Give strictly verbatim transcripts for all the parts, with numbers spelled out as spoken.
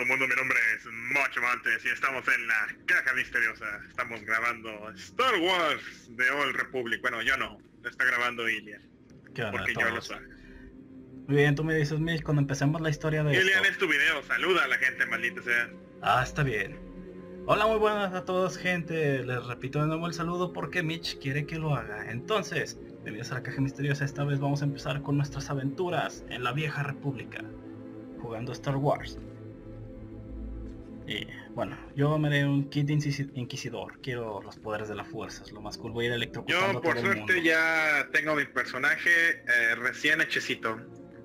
el mundo? Mi nombre es Mocho Montes y estamos en la Caja Misteriosa. Estamos grabando Star Wars The Old Republic. Bueno, yo no, lo está grabando Ilian. ¿Qué onda, porque todos? yo lo soy. Muy bien, tú me dices, Mitch, cuando empecemos la historia de Ilian, esto. es tu video, saluda a la gente, maldita sea. Ah, está bien. Hola, muy buenas a todos, gente. Les repito de nuevo el saludo porque Mitch quiere que lo haga. Entonces, bienvenidos a la Caja Misteriosa. Esta vez vamos a empezar con nuestras aventuras en la Vieja República, jugando Star Wars. Y bueno, yo me haré un kit inquisidor. Quiero los poderes de la fuerza, es lo más cool. Voy a ir electrocutando Yo a por todo el mundo. suerte ya tengo mi personaje eh, recién hechecito.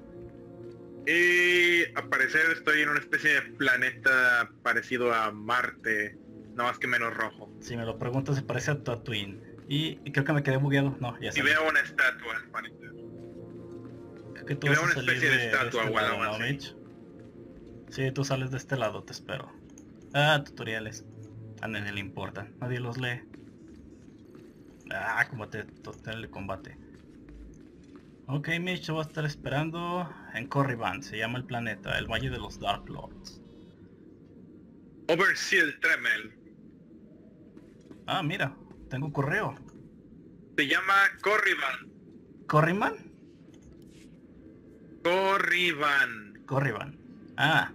Y al parecer estoy en una especie de planeta parecido a Marte, no más que menos rojo. Si me lo preguntas, se parece a Tatooine. Y, y creo que me quedé bugueado. No, ya Y sé. veo una estatua, al parecer. Creo que tú y vas veo a una salir especie de de, estatua de este o algo lado, ¿no, así. Mitch? Sí, tú sales de este lado, te espero. Ah, tutoriales. A nadie le importan, nadie los lee. Ah, combate total de combate. Ok, Mitch, yo voy a estar esperando en Corriban, se llama el planeta, el Valle de los Dark Lords. Overseer Tremel. Ah, mira, tengo un correo. Se llama Corriban. ¿Corriban? Corriban. Corriban. Ah.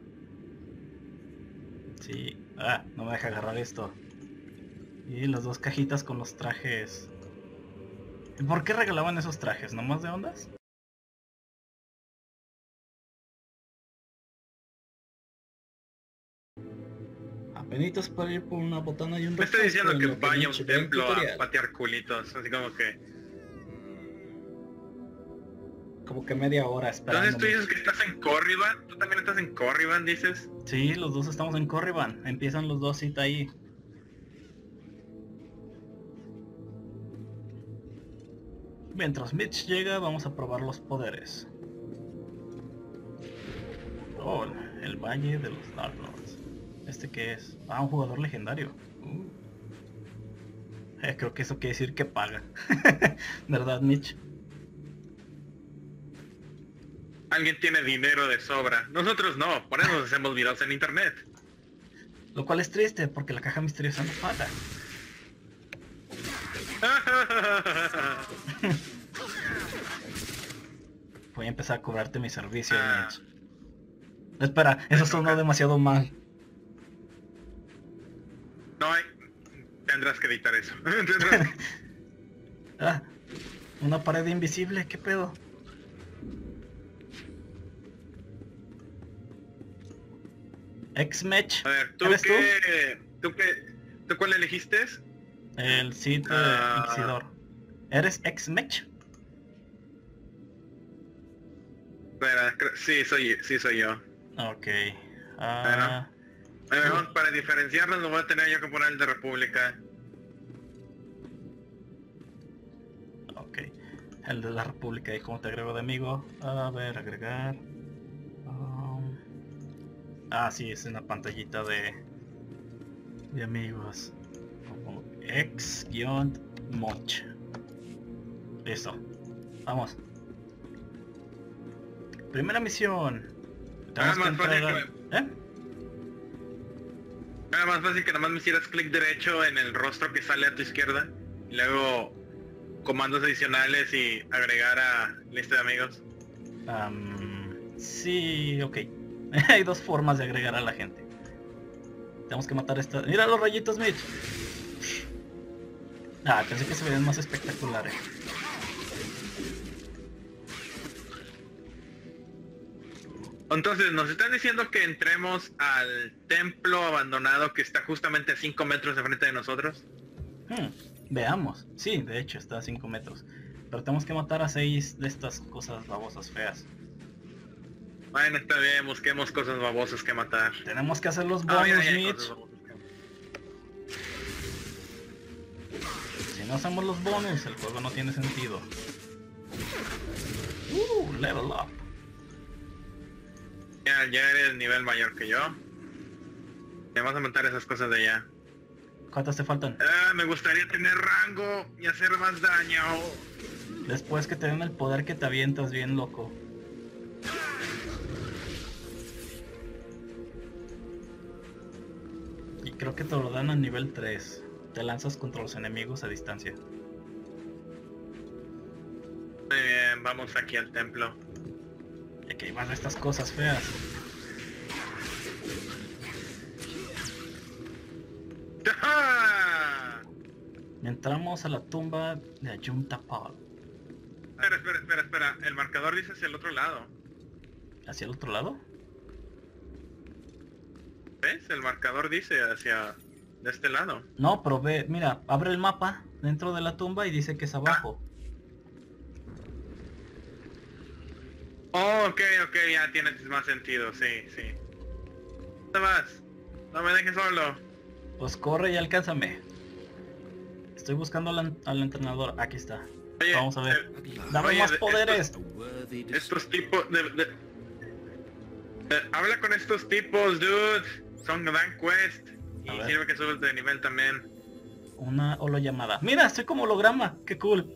Sí. Ah, no me deja agarrar esto. Y las dos cajitas con los trajes. ¿Por qué regalaban esos trajes? ¿Nomás de ondas? Apenitas para ir por una botana y un Me está refresco diciendo en que lo vaya a Mitch un ve el templo a tutorial. patear culitos, así como que... Como que media hora esperando. Entonces tú dices que estás en Corriban, tú también estás en Corriban, dices. Sí, los dos estamos en Corriban. Empiezan los dos cita ahí. Mientras Mitch llega, vamos a probar los poderes. Oh, el Valle de los Dark Lords. ¿Este qué es? Ah, un jugador legendario. Uh. Eh, creo que eso quiere decir que paga. ¿Verdad, Mitch? Alguien tiene dinero de sobra. Nosotros no, por eso nos hacemos videos en internet. Lo cual es triste, porque la caja misteriosa no paga. Voy a empezar a cobrarte mi servicio, Ah. Mitch. Espera, eso sonó demasiado mal. No hay... Tendrás que editar eso. Tendrás que- Ah, una pared invisible, ¿qué pedo? X-Mech, A ver, ¿tú ¿eres tú? qué... ¿Tú qué... ¿Tú cuál elegiste? El Sith eh, Ah. Inquisidor. ¿Eres X-Mech? Espera, creo- sí, soy, sí soy yo. Ok. Ah, Bueno, para diferenciarnos lo voy a tener yo que poner el de República. ok. El de la República. ¿Y cómo te agrego de amigo? A ver, agregar. Um, ah, sí, es una pantallita de... De amigos. X-Moch. Listo. Vamos. Primera misión. Tenemos Ah, que más fácil entrar a- ¿Eh? Era más fácil que nada más me hicieras clic derecho en el rostro que sale a tu izquierda. Y luego comandos adicionales y agregar a lista de amigos. Um, sí, ok. Hay dos formas de agregar a la gente. Tenemos que matar esta... ¡Mira los rayitos, Mitch! Ah, pensé que se veían más espectaculares. Entonces nos están diciendo que entremos al templo abandonado que está justamente a cinco metros de frente de nosotros. Hmm, veamos. Sí, de hecho está a cinco metros. Pero tenemos que matar a seis de estas cosas babosas feas. Bueno, está bien, busquemos cosas babosas que matar. Tenemos que hacer los Ah, bonus, mira, ya hay Mitch. cosas babosas que matar. Si no hacemos los bonus, el juego no tiene sentido. Uh, level up. Ya, ya eres nivel mayor que yo. Me vas a matar esas cosas de allá. ¿Cuántas te faltan? Ah, me gustaría tener rango y hacer más daño. Después que te den el poder que te avientas bien loco. creo que te lo dan a nivel tres. Te lanzas contra los enemigos a distancia. Muy bien, vamos aquí al templo. Y aquí van estas cosas feas. ¡Ja! Entramos a la tumba de Ayuntapal. Espera, espera, espera, espera. El marcador dice hacia el otro lado. ¿Hacia el otro lado? ¿Ves? El marcador dice hacia... de este lado. No, pero ve, mira, abre el mapa dentro de la tumba y dice que es abajo. Oh, ok, ok, ya tiene más sentido, sí, sí. ¿Dónde vas? No me dejes solo. Pues corre y alcánzame. Estoy buscando al, al entrenador. Aquí está. Oye, Vamos a ver. eh, Dame oye, más de- poderes. Estos, estos tipos de... de- eh, habla con estos tipos, dude. Son dan quest. Y A ver. sirve que subes de nivel también. Una holollamada. Mira, estoy como holograma. Qué cool.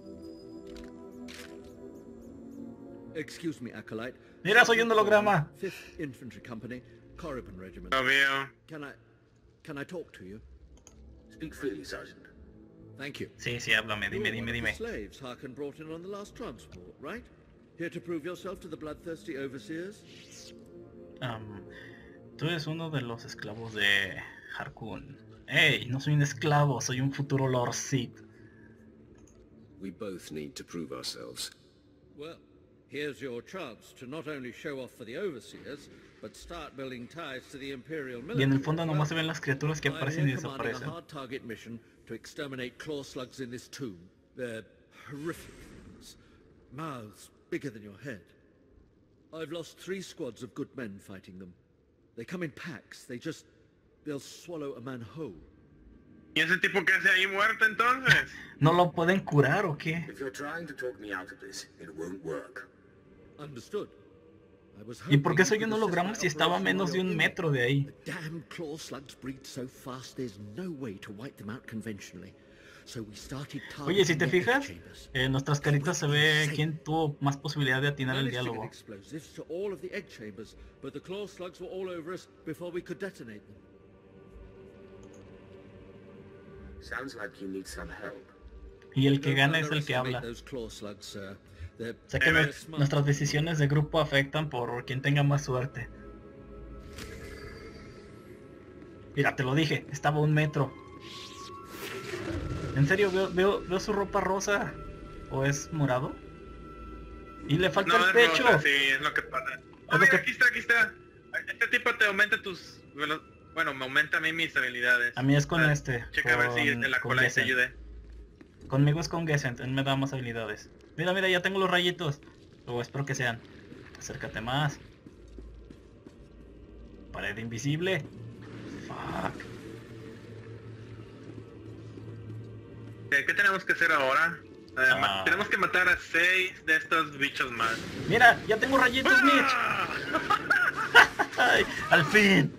Excuse me, Acolyte. Mira, soy un holograma. Fifth Infantry Company, Korriban Regiment. Lo veo. Can I, can I talk to you? Speak freely, Sergeant. Thank you. Sí, sí, háblame. Dime, You're dime, one of dime. the slaves Harkon brought in on the last transport, right? Here to prove yourself to the bloodthirsty overseers? Um, tú eres uno de los esclavos de Harkun. Ey, no soy un esclavo, soy un futuro Lord Sith. We both need to prove ourselves. Well, here's your chance to not only show off for the overseers, but start building ties to the Imperial military. Y en el fondo as nomás se well. ven las criaturas que I'm aparecen y here commanding a desaparecen. hard target mission to exterminate claw slugs in this tomb. They're horrific things. Mouths bigger than your head. I've lost three squads of good men fighting them. They come in packs. They just... they'll swallow a man whole. ¿Y ese tipo que hace ahí muerto entonces? ¿No lo pueden curar o qué? If you're trying to talk me out of this, it won't work. Understood. I was ¿Y por qué hoping soy you un could assist holograma my si estaba a operation menos de while un you're metro de ahí? The damn claw slugs breed so fast there's no way to wipe them out conventionally. So we started Oye, si targeting te their fijas, chambers. en nuestras caritas se ve quién tuvo más posibilidad de atinar el Managed to get diálogo. explosives to all of the egg chambers, but the claw slugs were all over us before we could detonate them. Sounds like you need some help. Y el que Don't gana es el que underestimate habla. those claw slugs, sir. They're Sé que Eh, nue- very smart. nuestras decisiones de grupo afectan por quien tenga más suerte. Mira, te lo dije, estaba a un metro. En serio, veo, veo, veo su ropa rosa. ¿O es morado? Y le falta No, el es pecho. rosa, sí, es lo que pasa. Es Ah, lo mira, que- aquí está, aquí está. Este tipo te aumenta tus... velo- Bueno, me aumenta a mí mis habilidades. A mí es con Ah, este. Checa a ver si con- en la con cola te Gessen. ayude. Conmigo es con Gessen, él me da más habilidades. Mira, mira, ya tengo los rayitos. O espero que sean. Acércate más. Pared invisible. Fuck. ¿Qué, qué tenemos que hacer ahora? Eh, ma- Ah. Tenemos que matar a seis de estos bichos más. Mira, ya tengo rayitos, Mitch. Ay, al fin.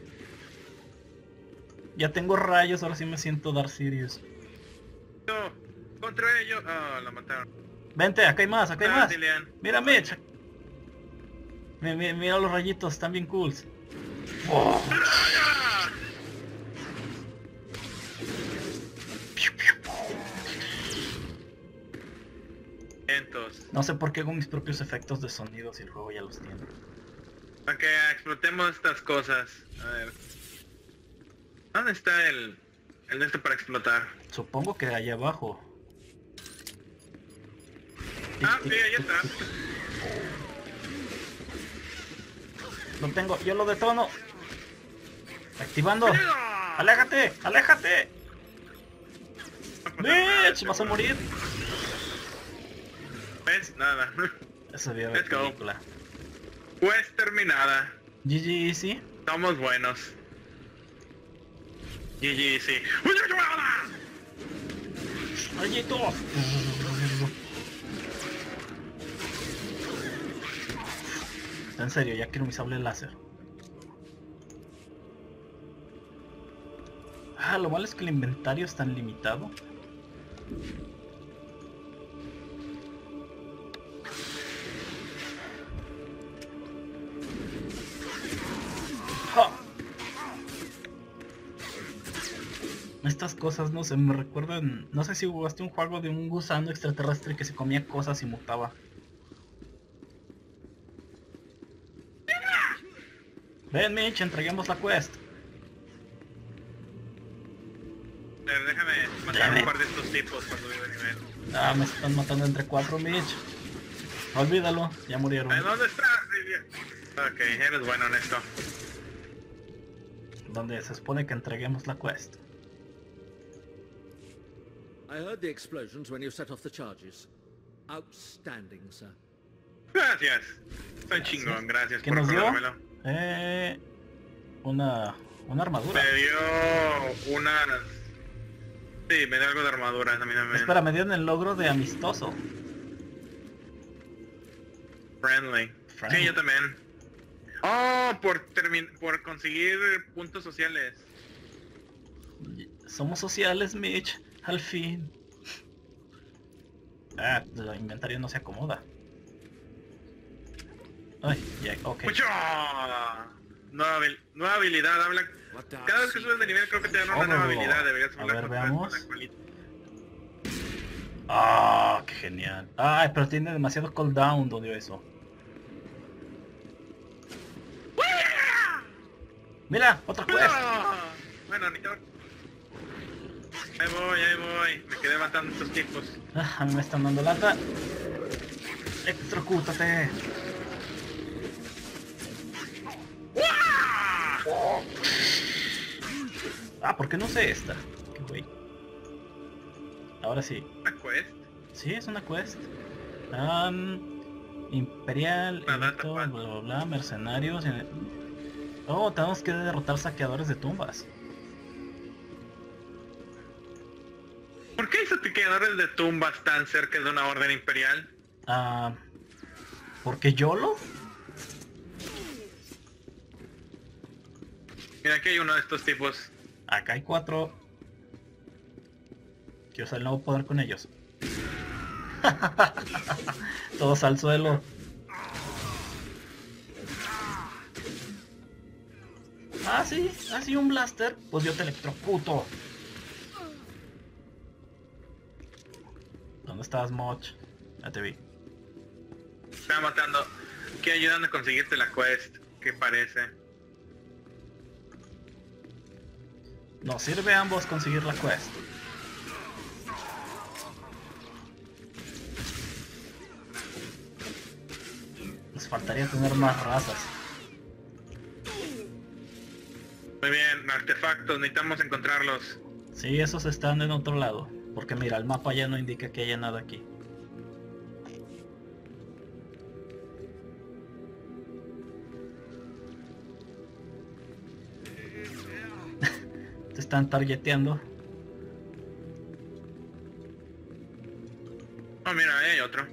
Ya tengo rayos, ahora sí me siento Darth Sirius. No, contra ellos. Ah, la mataron. Vente, acá hay más, acá hay Ah, más. Dillian. Mira, Mitch. Mi- mi- Mira los rayitos, están bien cool. Oh. ¡Ah! Vientos. No sé por qué hago mis propios efectos de sonido si el juego ya los tiene. Ok, explotemos estas cosas. A ver. ¿Dónde está el... el de este para explotar? Supongo que allá abajo. Ah, sí, ahí está. Lo tengo, yo lo detono. Activando. ¡Ah! ¡Aléjate! ¡Aléjate! No pasa nada, ¡Mitch! ¡Vas a morir! ¿Ves? Nada. Eso vio Let's go. película. Pues terminada. G G Easy. Somos buenos. G G, sí. ¡Rayitos! En serio, ya quiero mi sable láser. Ah, lo malo es que el inventario es tan limitado. ¡Ja! Estas cosas, no sé, me recuerdan... No sé si jugaste un juego de un gusano extraterrestre que se comía cosas y mutaba. Ven, Mitch, entreguemos la quest. A ver, déjame matar Dame. un par de estos tipos cuando vivo de nivel. Ah, me están matando entre cuatro, Mitch. Olvídalo, ya murieron. ¿Eh, ¿Dónde está? Ok, eres bueno en esto. Donde se supone que entreguemos la quest. I heard the explosions when you set off the charges. Outstanding, sir. Gracias. Soy chingón, gracias ¿Qué por nos dio? recordármelo. Eh, una, una armadura. Me dio unas... Sí, me dio algo de armadura a mí también. Espera, me dieron el logro de amistoso. Friendly. Friendly. Sí, yo también. Oh, por termin por conseguir puntos sociales. Somos sociales, Mitch. Al fin. Ah, el inventario no se acomoda. Ay, ya, ok. ¡Mucho! Nueva, habil- nueva habilidad, habla... Cada vez que subes de nivel creo que te dan una Oh, nueva habilidad, deberías a hablar ver, con la- veamos. con la cualita. Ah, qué genial. Ay, pero tiene demasiado cooldown, odio eso. Mira, otra quest. ¡Ah! Bueno, ni tengo- Ahí voy, ahí voy. Me quedé matando a estos tipos. Ah, a mí me están dando lata. Electrocútate. Ah, ¿por qué no sé esta? Qué güey. Ahora sí. ¿Una quest? Sí, es una quest. Am, Imperial, Una data Elito, pad. bla bla bla, mercenarios. en- Oh, tenemos que derrotar saqueadores de tumbas. ¿Por qué hay saqueadores de tumbas tan cerca de una orden imperial? Ah, ¿Porque YOLO? Mira, aquí hay uno de estos tipos. Acá hay cuatro. Quiero usar el nuevo poder con ellos. Todos al suelo. Ah, sí, ah, sí, un blaster. Pues yo te electrocuto. ¿Dónde estás, Moch? Ya te vi. Estaba matando. Que ayudan a conseguirte la quest. ¿Qué parece? Nos sirve a ambos conseguir la quest. Nos faltaría tener más razas. Muy bien, artefactos, necesitamos encontrarlos. Sí, esos están en otro lado. Porque mira, el mapa ya no indica que haya nada aquí. Te están targeteando. Oh, mira, ahí hay otro.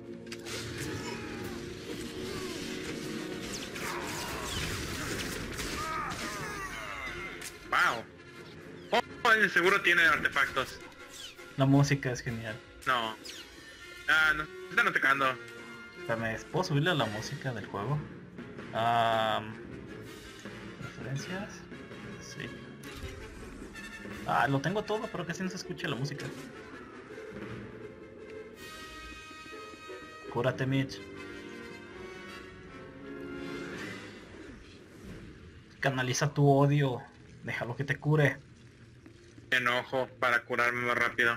Wow. Oh, ese seguro tiene artefactos. La música es genial. No. Ah, no, están atacando. Espérame, ¿puedo subirle a la música del juego? Ah, ¿Preferencias? Sí. Ah, lo tengo todo, pero casi no se escucha la música. Cúrate, Mitch. Canaliza tu odio. Déjalo que te cure. Enojo para curarme más rápido.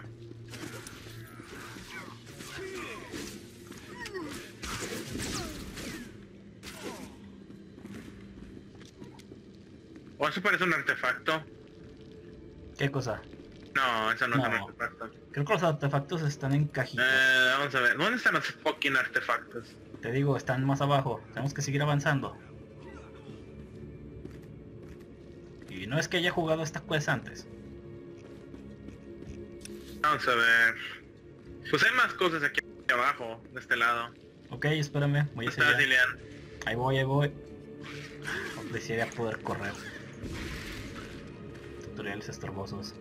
¿O eso parece un artefacto? ¿Qué cosa? No, eso no, es un No. artefacto. Creo que los artefactos están en cajitas. Eh, vamos a ver, ¿dónde están los fucking artefactos? Te digo, están más abajo. Tenemos que seguir avanzando. Y no es que haya jugado esta quest antes. Vamos a ver. Pues hay más cosas aquí abajo, de este lado. Ok, espérame, voy a ¿Dónde está seguir. Dilian? Ahí voy, ahí voy. Desearía poder correr. Tutoriales estorbosos.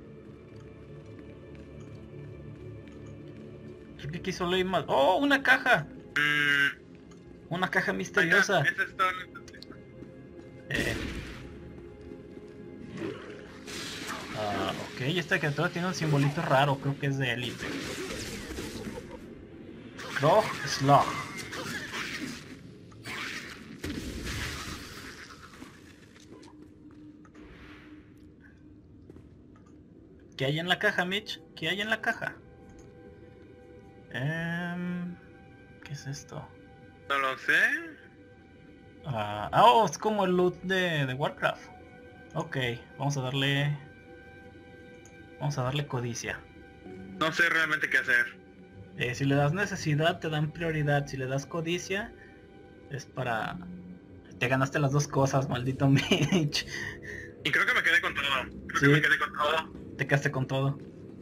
Creo que aquí solo hay más. ¡Oh! ¡Una caja! Mm, Una caja ahí misteriosa. está, esa es todo. Eh. Ah, Ok, esta criatura tiene un simbolito raro, creo que es de élite. Krog Slug. ¿Qué hay en la caja, Mitch? ¿Qué hay en la caja? Um, ¿Qué es esto? No lo sé. Ah, oh, es como el loot de, de Warcraft. Ok, vamos a darle... Vamos a darle codicia. No sé realmente qué hacer. Eh, si le das necesidad, te dan prioridad. Si le das codicia, es para... Te ganaste las dos cosas, maldito Mitch. Y creo que me quedé con todo. Creo Sí. que me quedé con todo. Te quedaste con todo.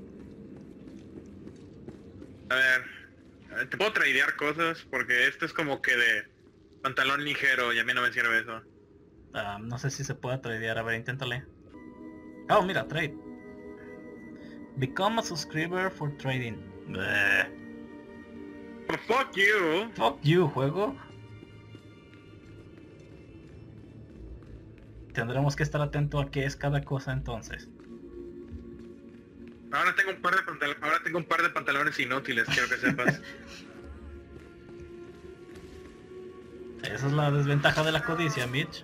A ver, a ver, te puedo tradear cosas porque esto es como que de pantalón ligero y a mí no me sirve eso. Ah, no sé si se puede tradear. A ver, inténtale. Oh, mira, trade. Become a subscriber for trading. Bleh. Oh, fuck you. Fuck you, juego. Tendremos que estar atento a qué es cada cosa entonces. Ahora tengo un par de pantalones, ahora tengo un par de pantalones inútiles, quiero que sepas. Esa es la desventaja de la codicia, Mitch.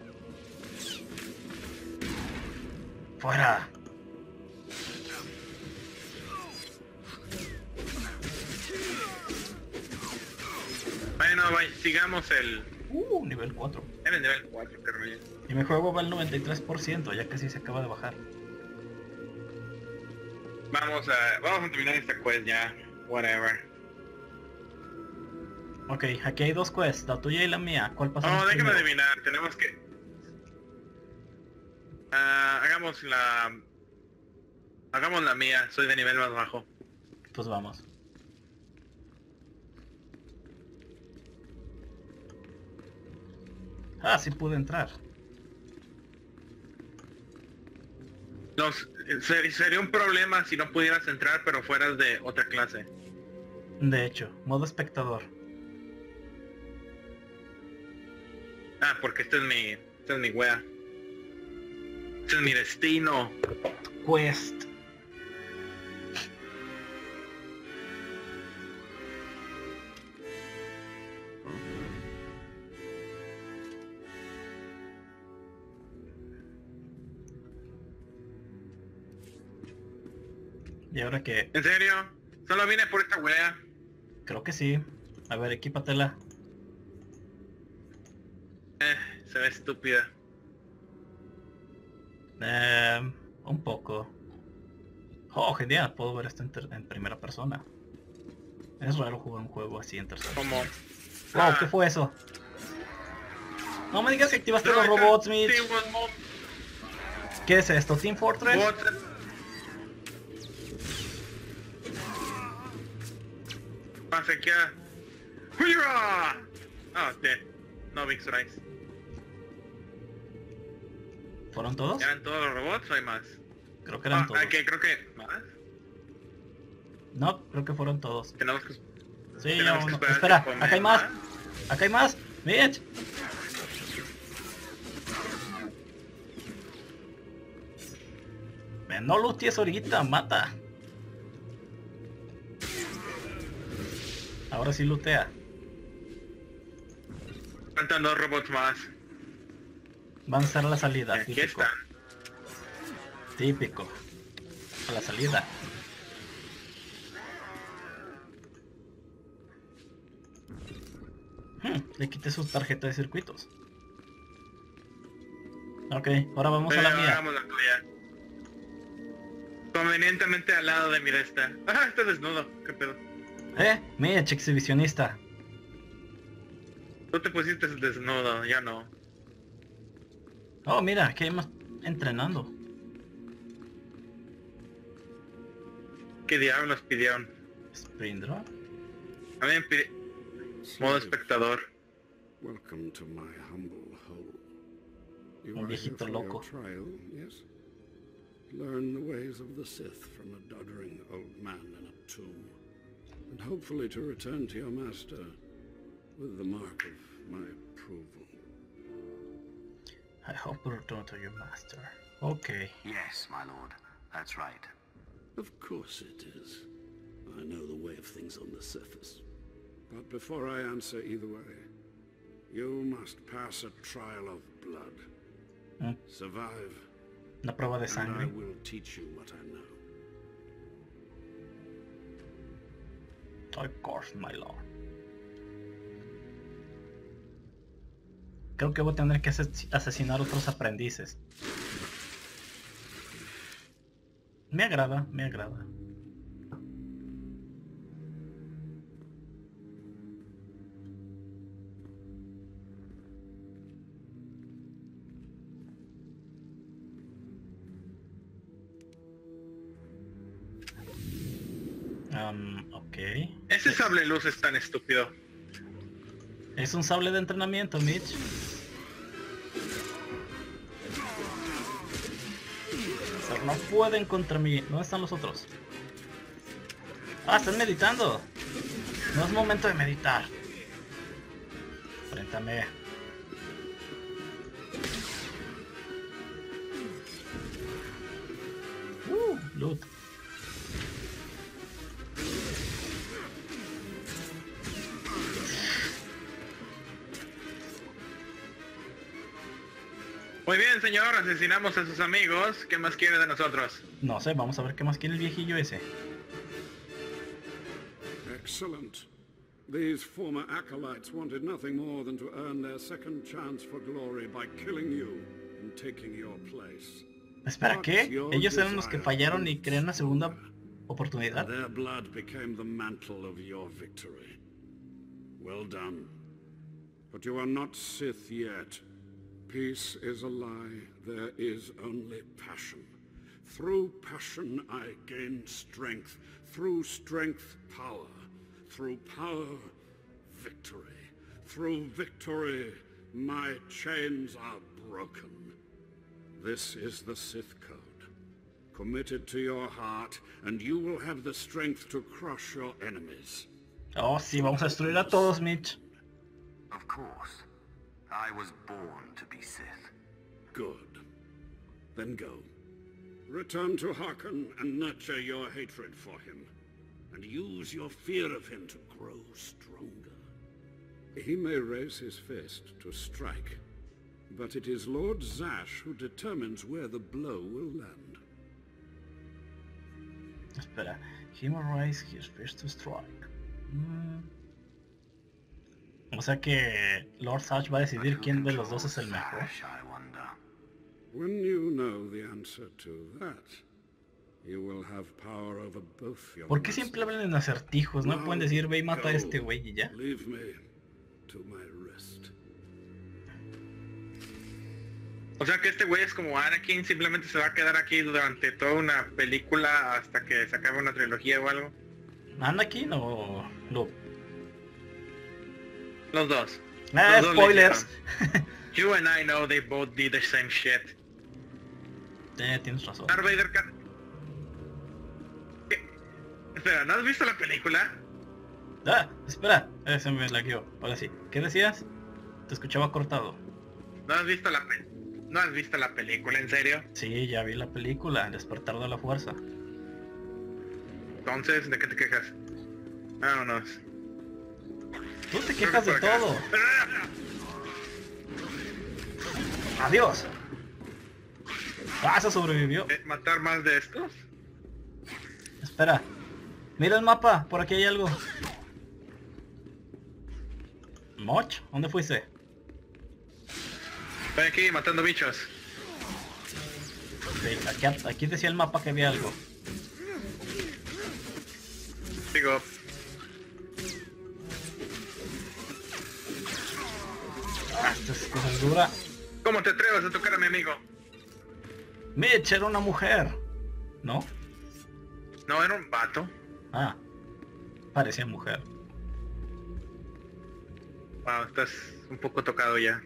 ¡Fuera! Bueno, vaya, sigamos el... Uh, nivel cuatro. En el nivel cuatro, qué rollo. Y mi juego va al noventa y tres por ciento, ya casi se acaba de bajar. Vamos a... Vamos a terminar esta quest ya. Whatever. Ok, aquí hay dos quests, la tuya y la mía. ¿Cuál pasamos Oh, déjame primero? adivinar, tenemos que... Ah, hagamos la... Hagamos la mía, soy de nivel más bajo. Pues vamos. Ah, sí pude entrar. Nos, ser- sería un problema si no pudieras entrar pero fueras de otra clase. De hecho, modo espectador. Ah, porque este es mi... Este es mi wea. Este es mi destino. Quest. ¿Y ahora qué? ¿En serio? Solo vine por esta wea. Creo que sí. A ver, equípatela. Eh, se ve estúpida. Eh, un poco. Oh, genial, puedo ver esto en, ter- en primera persona. Es raro jugar un juego así en tercera. Como... Wow, Ah, ¿qué fue eso? No me digas que activaste no, los este- robots, Mitch. sí, one more. ¿Qué es esto? ¿Team Fortress? What? Pasa que... ¡Hurra! Ah, ok. No Big Surprise. ¿Fueron todos? ¿Eran todos los robots o hay más? Creo que eran Ah, todos. ok, creo que... ¿Más? No, creo que fueron todos. Tenemos que... Sí, Tenemos ya que uno. esperar Espera, que acá hay más. comen Acá hay más. Mitch. Me no luties ahorita, mata. Ahora sí lutea. Faltan dos robots más. Van a ser a la salida, Aquí típico. están. Típico. A la salida. Hmm, le quité su tarjeta de circuitos. Ok, ahora vamos a la Pero mía. hagamos la tuya. Convenientemente al lado de mi de esta. Ah, está desnudo. ¿Qué pedo? Eh, Mitch, exhibicionista. Tú te pusiste desnudo, ya no. Oh, mira, aquí hay más entrenando. ¿Qué diablos pidieron? Sprint Drop. A mí me pide... Modo espectador. Welcome to my humble hole. You Un are here viejito for loco. your trial, yes? Learn the ways of the Sith from a doddering old man in a tomb, and hopefully to return to your master with the mark of my approval. I hope to return to your master. Okay. Yes, my lord. That's right. Of course it is. I know the way of things on the surface. But before I answer either way, you must pass a trial of blood. Mm. Survive, Una prueba de and I sangre. will teach you what I know. Of course, my lord. Creo que voy a tener que ases- asesinar otros aprendices. Me agrada, me agrada. Um, ok. Ese sable luz es tan estúpido. Es un sable de entrenamiento, Mitch. Pero no pueden contra mí. ¿Dónde están los otros? Ah, están meditando. No es momento de meditar. Enfréntame. Uh, loot. Muy bien, señor, asesinamos a sus amigos. ¿Qué más quiere de nosotros? No sé, vamos a ver qué más quiere el viejillo ese. Excellent. These former acolytes wanted nothing more than to earn their second chance for glory by killing you and taking your place. Espera, ¿qué? Ellos eran los que fallaron y querían una segunda oportunidad. Their blood became the mantle of your victory. Well done. But you are not Sith yet. Peace is a lie. There is only passion. Through passion I gain strength. Through strength, power. Through power, victory. Through victory, my chains are broken. This is the Sith Code. Commit it to your heart, and you will have the strength to crush your enemies. Oh, sí, vamos a destruir a todos, Mitch. Of course. I was born to be Sith. Good. Then go. Return to Harkon and nurture your hatred for him. And use your fear of him to grow stronger. He may raise his fist to strike, but it is Lord Zash who determines where the blow will land. Espera. He may raise his fist to strike. Mm. O sea que Lord Zash va a decidir quién de los dos es el mejor. I wonder. When you know the answer to that, you will have power over both your ¿Por qué siempre hablan en acertijos? No me pueden decir, ve y mata a este güey y ya. Leave me to my rest. O sea que este güey es como Anakin, simplemente se va a quedar aquí durante toda una película hasta que se acabe una trilogía o algo. ¿Anakin o Luke? Los dos. Ah, Los dos spoilers. le You and I know they both did the same shit. Eh, tienes razón. Darth Vader... ca- ¿Qué? Espera, ¿no has visto la película? Ah, espera. Eh, se me lagueó. Ahora sí. ¿Qué decías? Te escuchaba cortado. ¿No has visto la pe- ¿No has visto la película, en serio? Sí, ya vi la película, El despertar de la fuerza. Entonces, ¿de qué te quejas? Vámonos. Tú te quejas de todo. Adiós. Ah, se sobrevivió. ¿Eh, ¿Matar más de estos? Espera. Mira el mapa, por aquí hay algo. ¿Moch? ¿Dónde fuiste? Estoy aquí matando bichos. Sí, aquí, aquí decía el mapa que había algo. Digo, Ah, esta es cosa dura. ¿cómo te atreves a tocar a mi amigo? Mitch era una mujer. ¿No? No, era un vato. Ah. Parecía mujer. Wow, estás un poco tocado ya.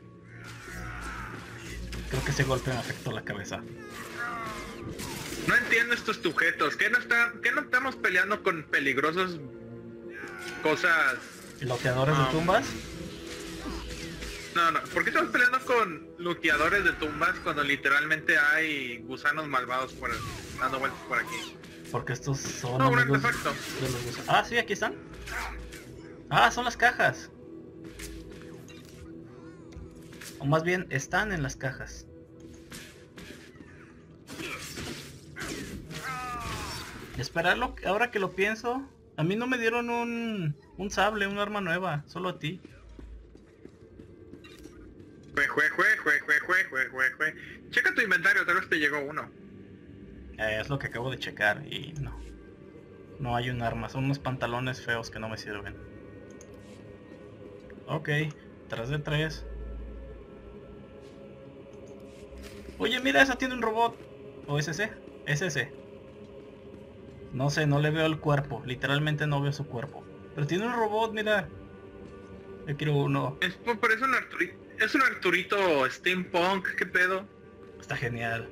Creo que ese golpe me afectó la cabeza. No entiendo estos sujetos. ¿Qué no está, qué no estamos peleando con peligrosos cosas? ¿Loteadores de Ah. tumbas? No, no. ¿Por qué estamos peleando con luteadores de tumbas cuando literalmente hay gusanos malvados por dando vueltas por aquí? Porque estos son No, un amigos artefacto. de los gusanos. Ah, sí, aquí están. Ah, son las cajas. O más bien, están en las cajas. Esperarlo, ahora que lo pienso, a mí no me dieron un, un sable, un arma nueva, solo a ti. Jue, jue, jue, jue, jue, jue, jue, jue, jue. Checa tu inventario, tal vez te llegó uno. Eh, es lo que acabo de checar y no. No hay un arma, son unos pantalones feos que no me sirven. Ok, tres de tres. Oye, mira, esa tiene un robot. ¿O es ese? Es ese. No sé, no le veo el cuerpo. Literalmente no veo su cuerpo. Pero tiene un robot, mira. Yo quiero uno. Es, parece un Arturito, es un Arturito steampunk, ¿qué pedo? Está genial.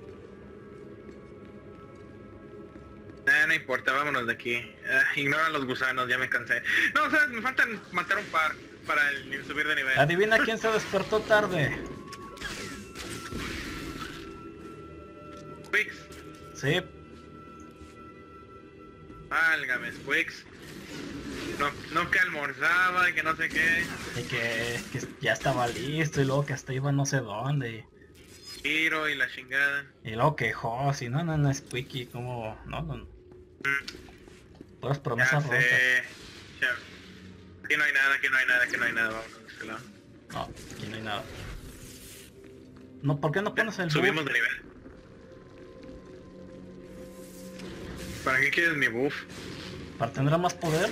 Eh, no importa, vámonos de aquí. Eh, ignora los gusanos, ya me cansé. No, sabes, me faltan matar un par para el subir de nivel. Adivina quién se despertó tarde. Quicks. Sí. Válgame, Quicks. No, no que almorzaba y que no sé qué. Y que, que ya estaba listo y luego que hasta iba no sé dónde. Giro y la chingada. Y luego quejó, si no, no, no es Quickie, como... No, no, no. Puras Ya promesas rotas. sé. Ya. Aquí no hay nada, aquí no hay nada, aquí no hay nada. Vamos a este lado. No, aquí no hay nada. No, ¿por qué no pones el Subimos buff? de nivel. ¿Para qué quieres mi buff? ¿Para tener más poder?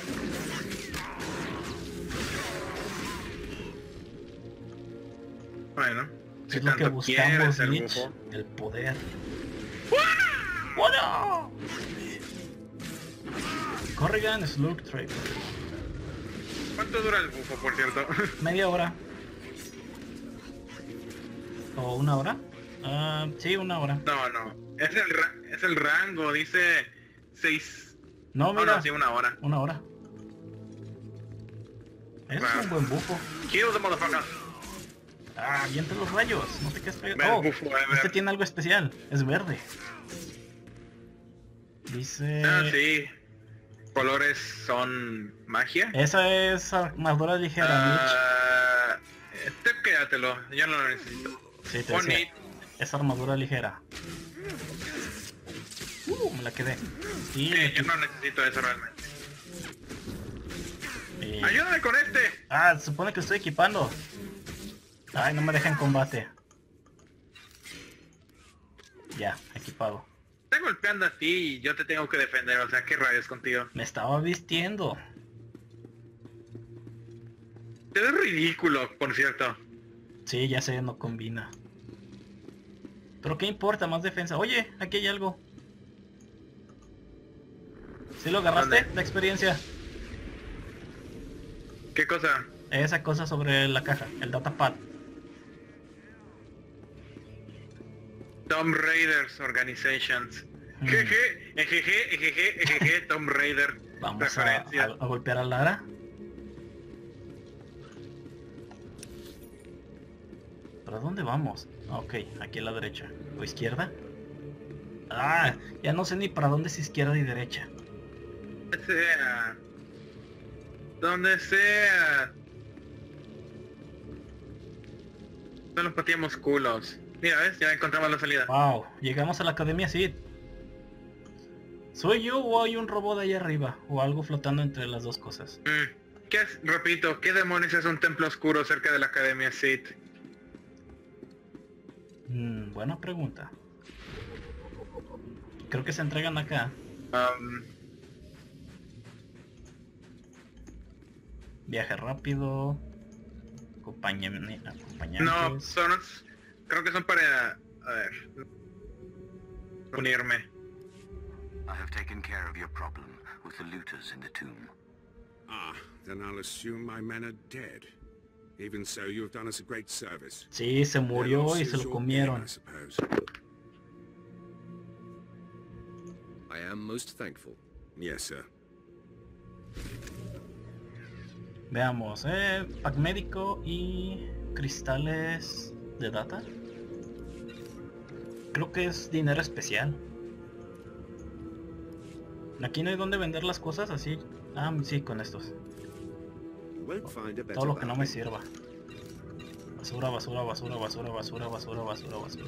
Bueno, si Es lo que tanto buscamos, quieres el Lich. bufo. El poder. ¡Bueno! Corrigan Slurk Trade. ¿Cuánto dura el bufo, por cierto? Media hora. ¿O una hora? Ah, sí, una hora. No, no. Es el, ra- es el rango, dice seis. No, Oh, mira. no, sí, una hora. Una hora. Es Wow. un buen bufo. Kill the motherfucker. Ah, avienta los rayos. No te quedes Ve pegado. el Oh, bufo, a ver. este tiene algo especial. Es verde. Dice... Ah, sí. Colores son magia. Esa es armadura ligera, Ah, este quédatelo, yo no lo necesito. Mitch. Sí, te Pon decía. it. Es armadura ligera. Uh, me la quedé. Y, Sí, yo no necesito eso realmente. y- ¡Ayúdame con este! Ah, se supone que estoy equipando. Ay, no me deja en combate. Ya, equipado. Estoy golpeando a ti y yo te tengo que defender, o sea, ¿qué rayos contigo? Me estaba vistiendo. Te ves ridículo, por cierto. Sí, ya sé, no combina. Pero qué importa, más defensa. Oye, aquí hay algo. ¿Sí lo agarraste? ¿Dónde? La experiencia. ¿Qué cosa? Esa cosa sobre la caja, el datapad. Tomb Raiders Organizations. Hmm. Jeje, ejeje, ejeje, ejeje, Tomb Raider. Vamos a, Referencia. a- a golpear a Lara. ¿Para dónde vamos? Ah, ok, aquí a la derecha. ¿O izquierda? Ah, ya no sé ni para dónde es izquierda y derecha. Donde sea. Donde sea. Solo pateamos culos. Mira, ¿ves? Ya encontramos la salida. Wow, llegamos a la Academia Sid. ¿Soy yo o hay un robot ahí arriba? O algo flotando entre las dos cosas. Mm, ¿Qué es? Repito, ¿qué demonios es un templo oscuro cerca de la Academia Sith? Mm, buena pregunta. Creo que se entregan acá. Um, Viaje rápido. Acompañe- no, acompañantes. son... Creo que son para... A ver... Unirme. I have taken care of your problem with the looters in the tomb. Ah, then I'll assume my men are dead. Even so, you have done us a great service. Sí, se Their murió loss y is se lo your comieron. gain, I suppose. I am most thankful. Yes, sir. Veamos, eh, pack médico y cristales de data. Creo que es dinero especial. Aquí no hay donde vender las cosas así. Ah, sí, con estos. Won't find a better Todo lo que no me bargain. sirva. Basura, basura, basura, basura, basura, basura, basura, basura.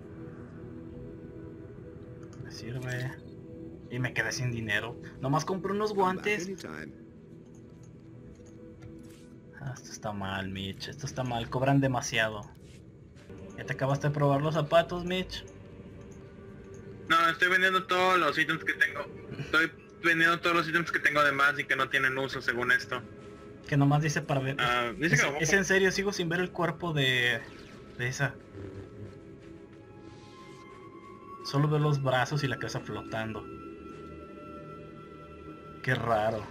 Me sirve. Y me quedé sin dinero. Nomás compré unos Come back guantes. anytime. Ah, esto está mal, Mitch. Esto está mal. Cobran demasiado. ¿Ya te acabaste de probar los zapatos, Mitch? No, estoy vendiendo todos los ítems que tengo. Estoy vendiendo todos los ítems que tengo de más y que no tienen uso según esto. Que nomás dice para ver. Ah, dice es, que lo es en serio, sigo sin ver el cuerpo de... De esa. Solo veo los brazos y la cabeza flotando. Qué raro.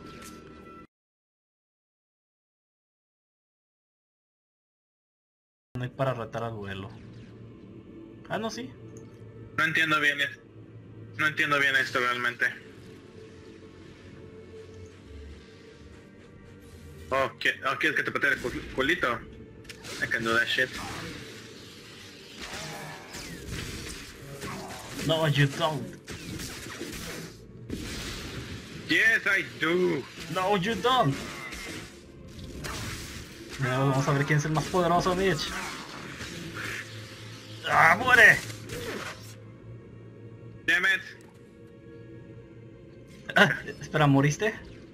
No hay para retar a duelo. Ah, no, sí. No entiendo bien es- No entiendo bien esto realmente. Oh, ¿qué- oh, ¿quieres que te patee el cul- culito? I can do that shit. No, you don't. Yes, I do. No, you don't. No, vamos a ver quién es el más poderoso, Mitch. ¡Ah, muere! Damn it. Ah, espera, ¿moriste?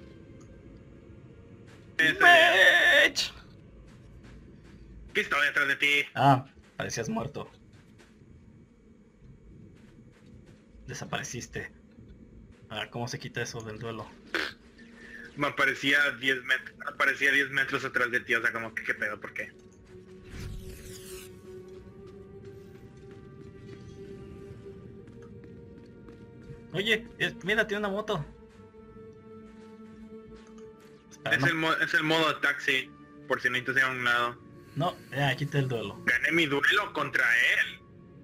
Ese- Mitch. ¿Qué estoy detrás de ti? Ah, parecías muerto. Desapareciste. Ah, ¿cómo se quita eso del duelo? Me aparecía a diez metros, aparecía diez metros atrás de ti, o sea, como que qué pedo, ¿por qué? Oye, eh, mira, tiene una moto. Espera, Es no, el, mo- es el modo taxi, por si necesitas ir a un lado. no, ya, quité el duelo. Gané mi duelo contra él.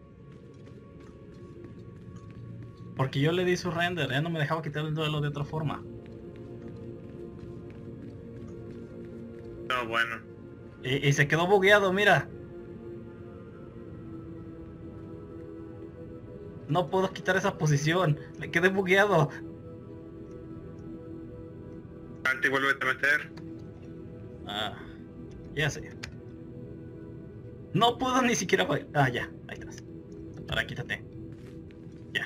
Porque yo le di su render, ya no me dejaba quitar el duelo de otra forma. No, bueno. Y, y se quedó bugueado, mira. No puedo quitar esa posición, me quedé bugueado. Antes vuelve a meter. Ah, ya sé. No puedo ni siquiera... ba- Ah, ya, ahí estás. Ahora quítate. Ya.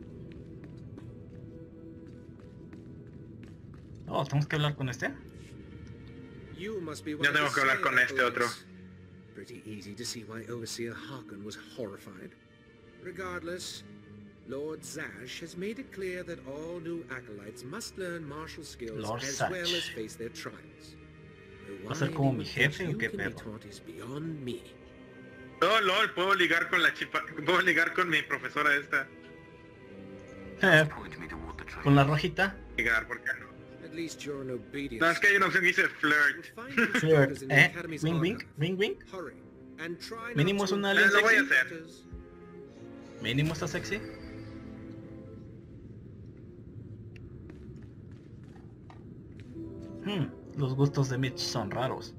Oh, tenemos que hablar con este. You must be one Ya of the tengo que hablar con Slayer este otro. boys. Pretty easy to see why Overseer Harkon was horrified. Regardless, Lord Zash has made it clear that all new acolytes must learn martial skills Lord as Zash. well as face their trials. Though ¿Va a ser why como anyone mi thinks jefe o you qué can be pedo? taught is beyond me. Oh, lol, puedo ligar con la chipa, puedo ligar con mi profesora esta. Eh, Point me toward the train. con la rojita. Ligar, ¿por qué no? At least you're an obedient. No, es que hay una opción que dice You'll flirt. find your Flirt, quarters in the eh. Academy's Wing wing, archive. wing wing. Hurry, and try not Mínimo es to un embarrass alien lo voy a the hacer. others. Mínimo está sexy. Hmm, los gustos de Mitch son raros.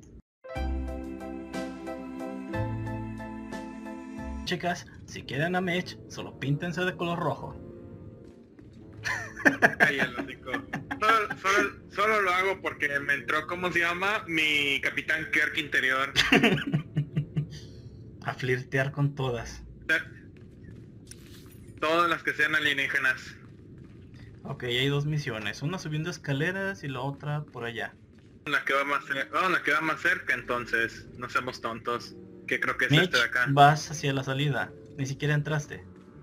Chicas, si quieren a Mitch, solo píntense de color rojo. Ay, el hocico. Solo, solo, solo lo hago porque me entró, ¿cómo se llama? Mi Capitán Kirk interior. A flirtear con todas. Todas las que sean alienígenas. Ok, hay dos misiones. Una subiendo escaleras y la otra por allá. La que va más cerca, oh, la que va más cerca, entonces no seamos tontos. Que creo que es Mitch, este de acá. vas hacia la salida. Ni siquiera entraste.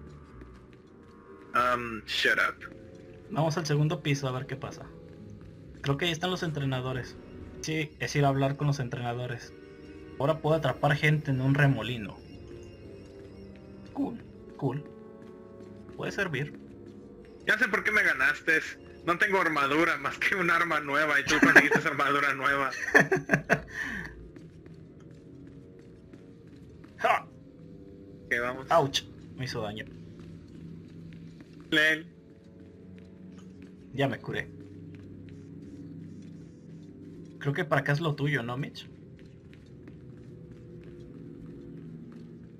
Um, shut up. Vamos al segundo piso a ver qué pasa. Creo que ahí están los entrenadores. Sí, es ir a hablar con los entrenadores. Ahora puedo atrapar gente en un remolino. Cool, cool. Puede servir. Ya sé por qué me ganaste. No tengo armadura más que un arma nueva y tú conseguiste armadura nueva. ¡Ja! Que vamos. ¡Auch! Me hizo daño. Len. Ya me curé. Creo que para acá es lo tuyo, ¿no, Mitch?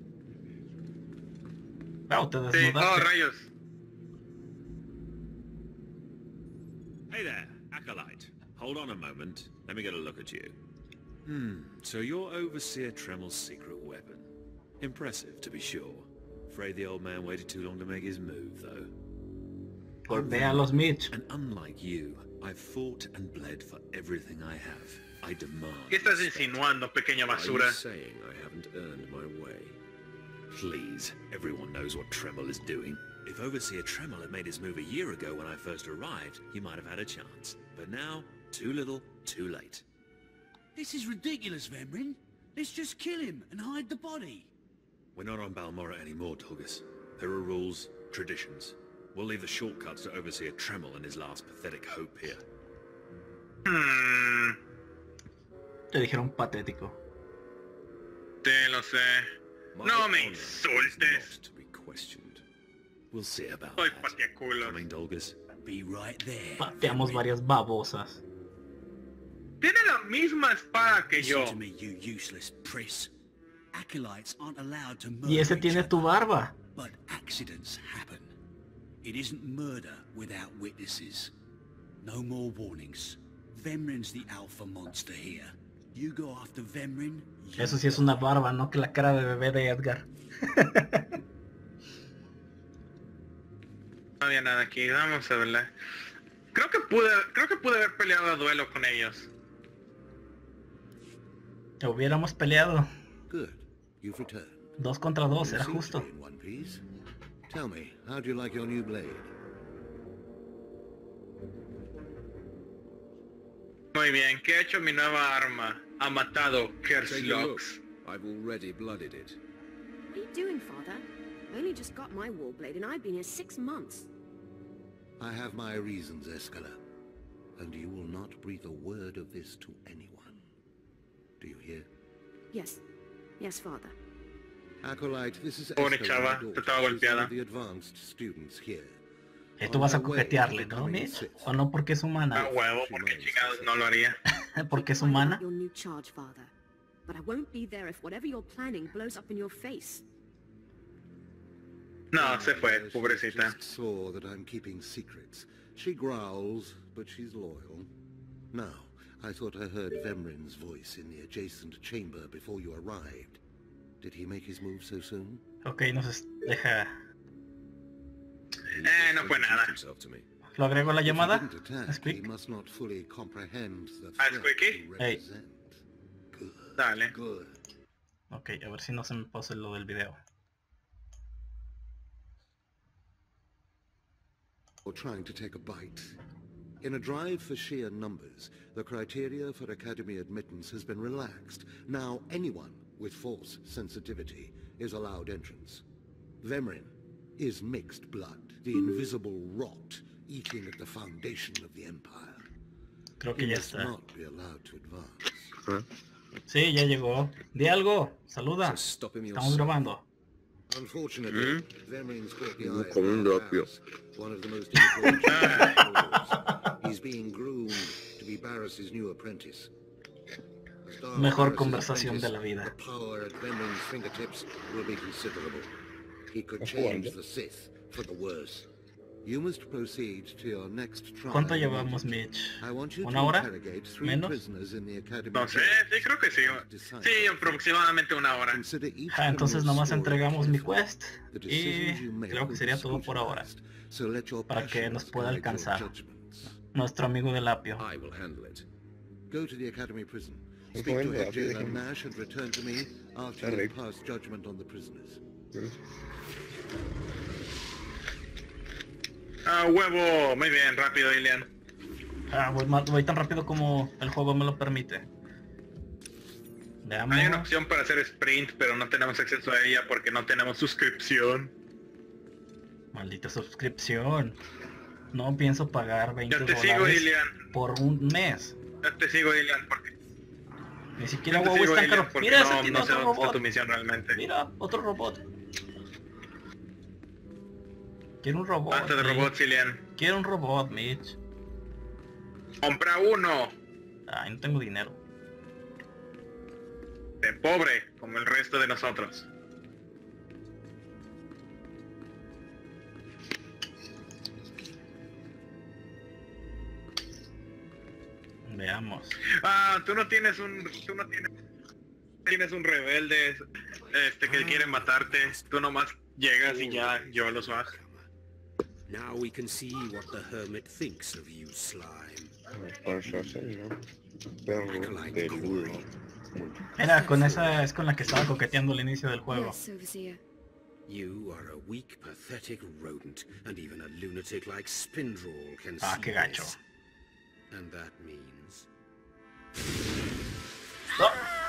Wow, te Sí, oh desnudaste. rayos. hold on a moment. Let me get a look at you. Hmm, so you're Overseer Tremel's secret weapon. Impressive, to be sure. Afraid the old man waited too long to make his move, though. Golpéalos, Mitch. And unlike you, I've fought and bled for everything I have. I demand ¿Qué estás respect. insinuando, pequeña Are basura? you saying I haven't earned my way? Please, everyone knows what Tremel is doing. If Overseer Tremel had made his move a year ago when I first arrived, he might have had a chance. But now, too little, too late. This is ridiculous, Vemrin. Let's just kill him and hide the body. We're not on Balmorra anymore, Tulgus. There are rules, traditions. We'll leave the shortcuts to Overseer Tremel and his last pathetic hope here. Hmm, Te dijeron patético. te lo sé. My No me honor is insultes. not to be questioned. We'll see about Soy that. pateaculos. Coming, Dolgus. Be right there. Pateamos varias babosas. Tiene la misma espada que Listen yo. to me, you useless priss. Acolytes aren't allowed to murder Y ese each tiene other, tu barba. but accidents happen. It isn't murder without witnesses. No more warnings. Vemrin's the alpha monster here. You go after Vemrin. you Eso sí es una barba, no que la cara de bebé de Edgar. No había nada aquí, vamos a verla. Creo que pude, creo que pude haber peleado a duelo con ellos. Te hubiéramos peleado. Good. You've returned. Dos contra dos, You era seem to justo. be in one piece. Tell me, how do you like your new blade? Muy bien, ¿qué ha hecho mi nueva arma? Ha matado Take a look. Kerslox. I've already blooded it. What are you doing, Father? I only just got my warblade and I've been here six months. I have my reasons, Escala. And you will not breathe a word of this to anyone. Do you hear? Yes. Yes, Father. Acolyte, this is Pobre Escala, chava, my te daughter. estaba She's one golpeada. of the advanced students here. Y tú vas a coquetearle, ¿no, Mitch? ¿O no porque es A humana? huevo, porque chingados no lo haría. ¿Porque es Find humana? out your new charge, Father. But I won't be there if whatever you're planning blows up in your face. No, se fue, She pobrecita. just saw that I'm keeping secrets. She growls, but she's loyal. Now, I thought I heard Vemrin's voice in the adjacent chamber before you arrived. Did he make his move so soon? Ok, nos deja... Eh, no fue nada. Himself to me. ¿Lo agrego a la If he llamada? didn't attack, he Squeak. must not fully comprehend the Ah, threat Squeaky? you Hey. represent. Good. Dale. Good. Ok, a ver si no se me pasa lo del video. Or trying to take a bite. In a drive for sheer numbers, the criteria for academy admittance has been relaxed. Now anyone with force sensitivity is allowed entrance. Vemrin is mixed blood, the invisible rot eating at the foundation of the Empire. Creo He que ya must está. not be allowed to advance. Sí, ya llegó. Di algo. Saluda. So stop him Estamos yourself. grabando. Unfortunately, Vemrin's caught the eye of Como un Lord rapio. Barras, one of the most influential. He's being groomed to be Barras's new apprentice. As Darth Mejor Barras's conversación de la apprentice, vida. The power at Vemrin's fingertips will be considerable. He could ¿Estás change jugando? the Sith for the worse. You must proceed to your next trial. ¿Cuánto llevamos, Mitch? I want you ¿Una to hora? interrogate three ¿Menos? prisoners in the academy. No sé, jail sí, creo que sí. and decide Sí, aproximadamente una hora. Consider each Ah, entonces criminal's nomás story entregamos mi carefully. quest. The Y decisions you make creo que will sería be todo por ahora. scrutinized, so let your Para que nos passions pueda guide your alcanzar. judgments. Nuestro amigo del apio. I will handle it. Go to the academy prison. Un Speak to momento, head rápido, jailer déjame. Nash and return to me after Está you rico. pass judgment on the prisoners. Ah, huevo. Muy bien, rápido, Ilian. Ah, voy, ma- voy tan rápido como el juego me lo permite. Veamos. Hay una opción para hacer sprint, pero no tenemos acceso a ella porque no tenemos suscripción. Maldita suscripción. No pienso pagar veinte Yo te sigo, dólares Ilian. por un mes. Yo te sigo, Ilian, porque... Ni siquiera Yo te WoW sigo, es tan Ilian, caro. porque Mira, ese no, tiene no sé otro dónde está tu robot. misión realmente. Mira, otro robot. Quiero un robot. Basta de Mitch. robots, Ilian. Quiero un robot, Mitch. Compra uno. Ay, no tengo dinero. De pobre, como el resto de nosotros. Veamos. Ah, tú no tienes un... Tú no tienes... Tienes un rebelde este que quiere matarte. Tú nomás llegas y ya yo los bajo. Now we can see what the hermit thinks of you, slime. Mira, con esa es con la que estaba coqueteando al inicio del juego. Yes, Overseer. You are a weak, pathetic rodent, and even a lunatic like Spindrel can Ah, see qué gacho. this. And that means... Oh.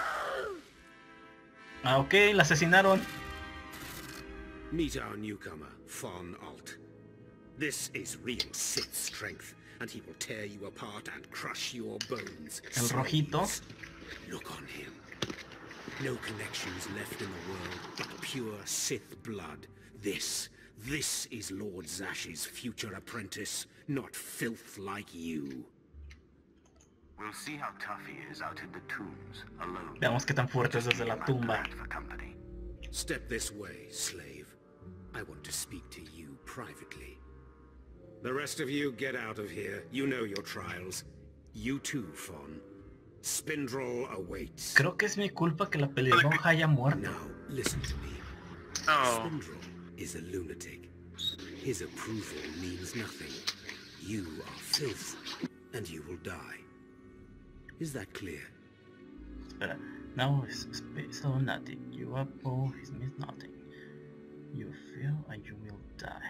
Ah, ok, la asesinaron. Meet our newcomer, Von Alt. This is real Sith strength, and he will tear you apart and crush your bones. El rojito. Look on him. No connections left in the world, but pure Sith blood. This, this is Lord Zash's future apprentice, not filth like you. We'll see how tough he is out in the tombs, alone. Veamos qué tan fuerte es desde la tumba. Step this way, slave. I want to speak to you privately. The rest of you get out of here. You know your trials. You too, Von. Spindrel awaits. Creo que es mi culpa que la pelirroja haya muerto. Now, listen to me. Oh. Spindrel is a lunatic. His approval means nothing. You are filth, and you will die. Is that clear? Espera. Now is space or nothing. You are poor, it means nothing. You feel and you will die.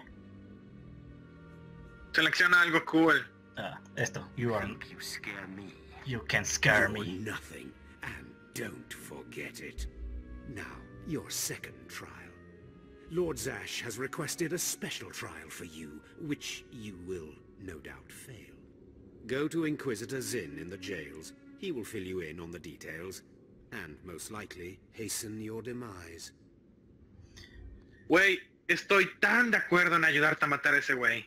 Selecciona algo cool. Ah, esto. You are... You scare me. You can scare You're me. nothing, and don't forget it. Now, your second trial. Lord Zash has requested a special trial for you, which you will no doubt fail. Go to Inquisitor Zinn in the jails. He will fill you in on the details, and most likely hasten your demise. Güey, estoy tan de acuerdo en ayudarte a matar a ese güey.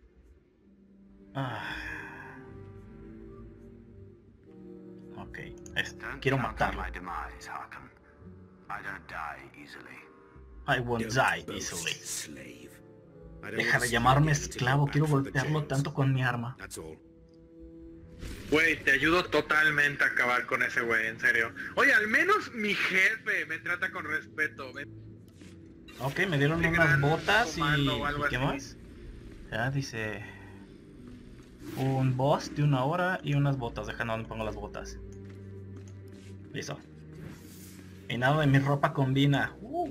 Ah. Ok, es- Don't quiero count on matarlo. my demise, Harkon. I don't die easily. I won't Don't die boast, easily. slave. I don't Deja want de to llamarme see you until esclavo, you're quiero back from the golpearlo jails. tanto con mi arma. That's all. Güey, te ayudo totalmente a acabar con ese güey, en serio. Oye, al menos mi jefe me trata con respeto. Ve- Ok, me dieron Qué unas gran botas y... comando o algo ¿y qué así. más? Ya dice... Un boss de una hora y unas botas. Deja, no, no pongo las botas. Listo. Y nada de mi ropa combina. Uh.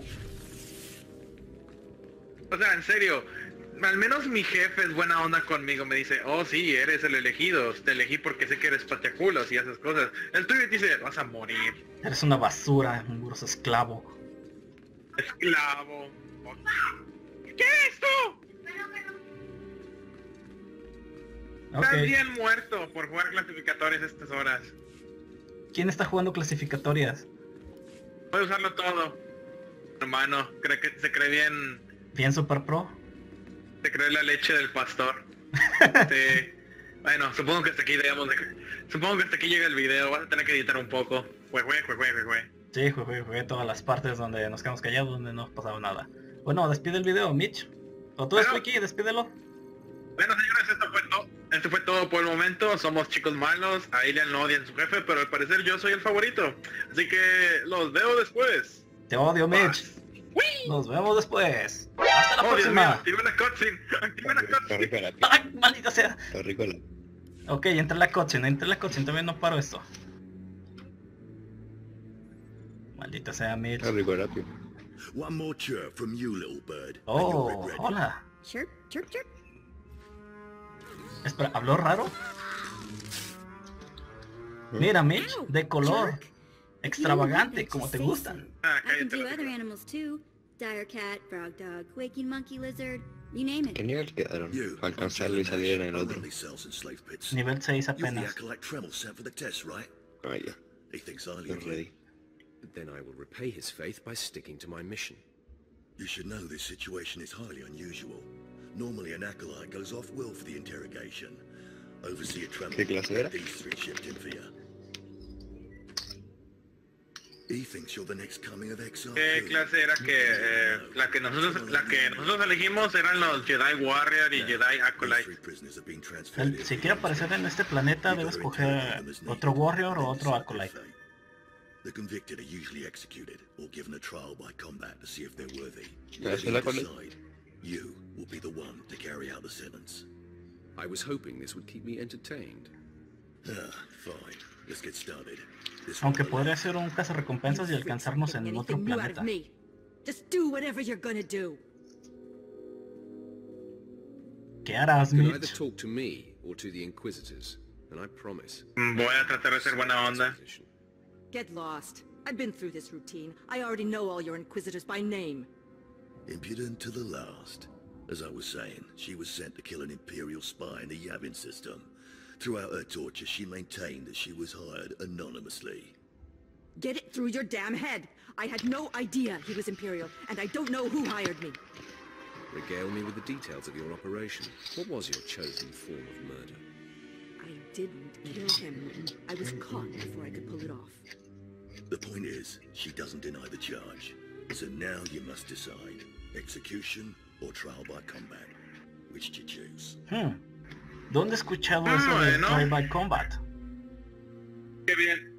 O sea, en serio, al menos mi jefe es buena onda conmigo. Me dice, oh sí, eres el elegido. Te elegí porque sé que eres pateaculos y esas cosas. El tuyo dice, vas a morir. Eres una basura, un grosso esclavo. Esclavo. ¿Qué es esto? Ok. Estás bien muerto por jugar clasificatorias estas horas. ¿Quién está jugando clasificatorias? Voy a usarlo todo. Hermano, cree que se cree bien. ¿Bien Super Pro? Se cree la leche del pastor. Sí. Bueno, supongo que hasta aquí debemos de... Supongo que hasta aquí llega el video. Vas a tener que editar un poco. Jue, jue, jue, jue, jue. Sí, jugué, jugué todas las partes donde nos quedamos callados, donde no pasaba nada. Bueno, despide el video, Mitch. O tú, Bueno. Squeaky, despídelo. Bueno, señores, esto fue todo. Esto fue todo por el momento. Somos chicos malos. A Ilian no odian a su jefe, pero al parecer yo soy el favorito. Así que los veo después. Te odio, Mitch. Nos vemos después. Hasta la Oh, Dios mío, próxima. activé la cutscene. Activé la Está cutscene. rico la ¡Ay, maldita sea! Está rico la... Ok, entra la cutscene, entra la cutscene. Todavía no paro esto. Maldita sea, Mitch. Está rico rápido. One more chirp from you, little bird. and Oh, you're ready. hola. Chirp, chirp, chirp. Espera, ¿habló raro? Mira, Mitch, Ow, de color. jerk. Extravagante, You como te say gustan. so. Ah, I can cállate. do la other chica. animals too. Dire cat, frog dog, quaking monkey lizard, you name ¿Qué it. nivel quedaron? You, Para alcanzarlo y salir en el otro. only sells in slave pits. Nivel seis You're the apenas. acolyte Tremel sent for the test, right? Ah, ya. He thinks highly Estoy of you. ready. Then I will repay his faith by sticking to my mission. You should know this situation is highly unusual. Normally an acolyte goes off-will for the interrogation. Overseer Tremel, ¿Qué clase era? these three shipped in for you. He thinks you're the next coming of Exar. ¿Qué clase era que eh, la que nosotros la que nosotros elegimos eran los Jedi Warrior y Jedi Acolyte? El, si quiere aparecer en este planeta debe escoger otro Warrior o otro Acolyte. The convicted are usually executed or given a trial by combat to see if they're worthy. That's You what I decide, you will be the one to carry out the sentence. I was hoping this would keep me entertained. Ah, fine. Let's get started. This Aunque podría ser un cazarrecompensas y alcanzarnos en otro Anything new out of planeta. me. Just do whatever you're gonna do. ¿Qué harás, You can either Mitch? talk to me or to the Inquisitors, and I promise. Voy a tratar de ser buena onda. Get lost. I've been through this routine. I already know all your Inquisitors by name. impudent to the last. As I was saying, she was sent to kill an Imperial spy in the Yavin system. Throughout her torture, she maintained that she was hired anonymously. Get it through your damn head. I had no idea he was Imperial, and I don't know who hired me. Regale me with the details of your operation. What was your chosen form of murder? I didn't kill him. I was caught before I could pull it off. The point is, she doesn't deny the charge. So now you must decide. Execution or trial by combat. Which do you choose? Hmm. ¿Dónde he escuchado Ah, eso de bueno. Trial by Combat? Qué bien.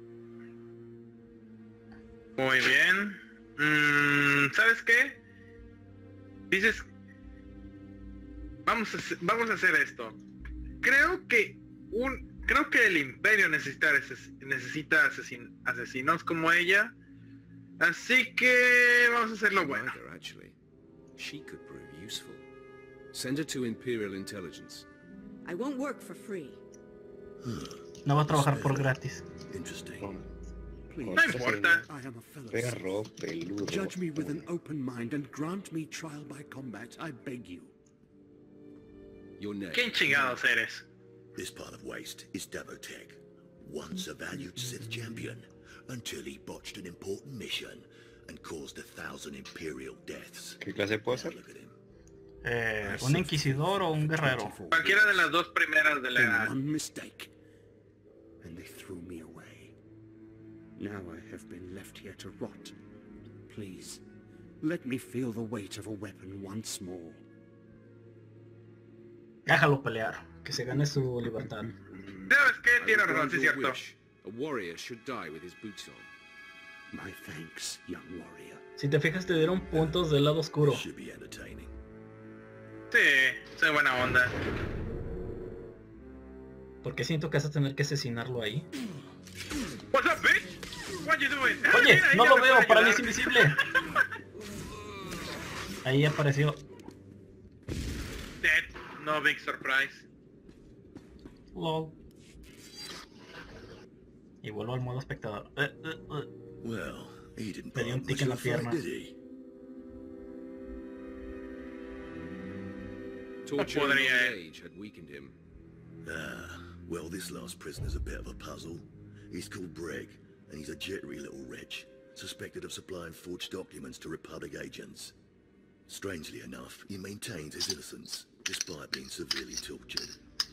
Muy bien. Mm, ¿Sabes qué? Dices... Vamos a, hacer- vamos a hacer esto. Creo que un... Creo que el Imperio necesita, ases- necesita asesin- asesinos como ella. Así que vamos a hacerlo bueno. Neither, actually. She could prove useful. Send her to Imperial Intelligence. I won't work for free. No va a trabajar por gratis. Interesting. Please, No importa. I am a fellow. Perro peludo. Judge me with an open mind and grant me trial by combat, I beg you. Your name. ¿Quién chingados eres? This part of Waste is Davotech, once a valued Sith champion, until he botched an important mission and caused a thousand Imperial deaths. ¿Qué clase puede ser? Look at him. Eh, ¿Un inquisidor o un guerrero? Cualquiera de las dos primeras de la In edad. one mistake, and they threw me away. Now I have been left here to rot. Please, let me feel the weight of a weapon once more. Déjalo pelear, que se gane su libertad. ¿Sabes qué? I Tiene will razón, grant sí es your cierto. wish. A warrior should die with his boots on. My thanks, young warrior. Si te fijas te dieron puntos del lado oscuro. Should be entertaining. Sí, soy buena onda. Porque siento que vas a tener que asesinarlo ahí. What's up, bitch? What you doing? Ah, Oye, mira, no ella lo me veo, puede para mí ayudar. es invisible. Ahí apareció. Dead. No big surprise. Lol. Y vuelvo al modo espectador. Eh, eh, eh. Well, he didn't Me put dio un up tic much en la of a fight, pierna. did he? Torture and podría, old eh. age had weakened him. Ah, well, this last prisoner's a bit of a puzzle. He's called Breg, and he's a jittery little wretch, suspected of supplying forged documents to Republic agents. Strangely enough, he maintains his innocence, despite being severely tortured.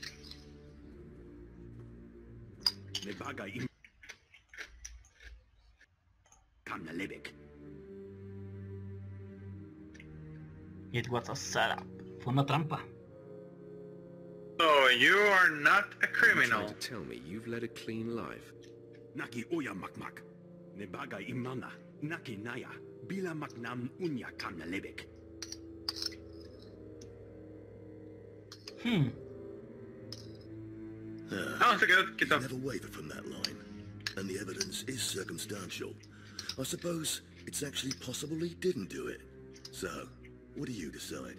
Nebagay Kamnalebek. It was a setup. Fue una trampa. So you are not a You're criminal. trying to tell me you've led a clean life. Naki Oya Makmak. Nebaga Imana. Naki Naya. Bila Maknam Unya Kamnalebek. Hmm. Ah, Vamos a quedar he quietos. never wavered from that line, and the evidence is circumstantial. I suppose it's actually possible he didn't do it. So, what do you decide?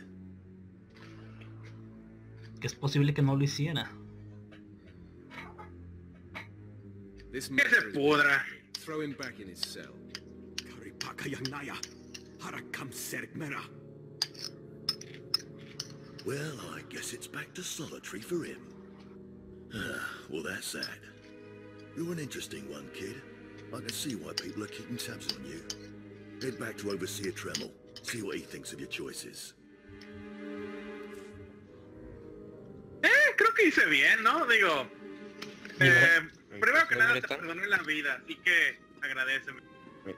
Que es posible que no lo hiciera. This Que matter se is pudra. Throw him back in his cell. Karipaka Yang Naya. Harakam Sergmera. Well, I guess it's back to solitary for him. Ah, well, that's sad. You're an interesting one, kid. I can see why people are keeping tabs on you. Head back to Overseer Tremel. See what he thinks of your choices. Eh, creo que hice bien, ¿no? Digo, eh, primero que ¿Me nada te molesta? perdoné la vida, así que agradeceme. Me,